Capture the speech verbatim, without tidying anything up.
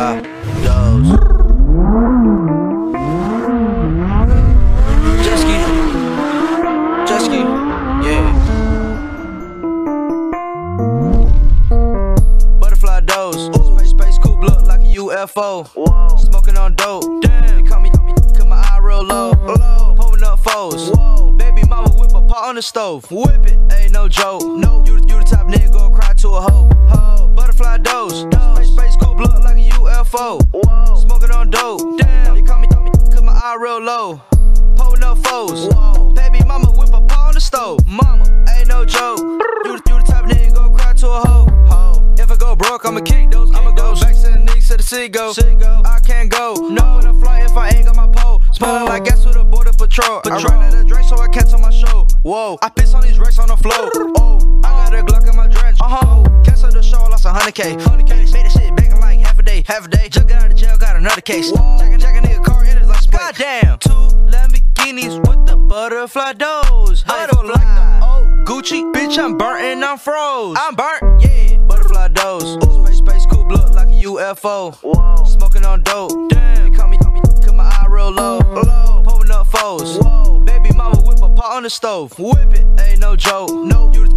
Butterfly Doze. Jet ski, jet ski, yeah. Butterfly Doze. Space, space coupe look like a U F O. Whoa. Smoking on dope. Damn. They call me, call me, cause my eye real low. Low. Pulling up foes. Whoa. Baby mama whip a pot on the stove. Whip it, ain't no joke. No. You, you the top nigga go cry to a hoe. Ho. Butterfly Doze. Space, space coupe look like a U F O. Whoa. Smoking on dope. Damn. They call me, call me, cause my eye real low. Pulling up foes. Whoa. Baby mama whip a pot on the stove. Mama, ain't no joke. You, you the top nigga go cry to a hoe. Ho. If I go broke, I'ma kick those. I'ma go back to the knees to the seagull. I can't go. No, in a flight if I ain't got my pole. Smelling like gas with a border patrol. I run out of drink so I cancel my show. Whoa, I piss on these racks on the floor. Oh, I got a Glock in my drench. Uh huh. Cancel the show, lost a hundred K. Hundred K. Made that shit back in like half a day. Half a day. Just got out of jail, got another case. Jack, jack a nigga car in his license plate. Goddamn. Two Lamborghinis with the butterfly Doze. Butterfly. Like the old Gucci, bitch, I'm burnt and I'm froze. I'm burnt, yeah. Butterfly Doze. Space, space coupe look like a U F O. Whoa. Smoking on dope. Damn. They call me, call me, cause my eye real low. Low. Pulling up foes. Whoa. Baby mama whip a pot on the stove. Whip it, ain't no joke. No. You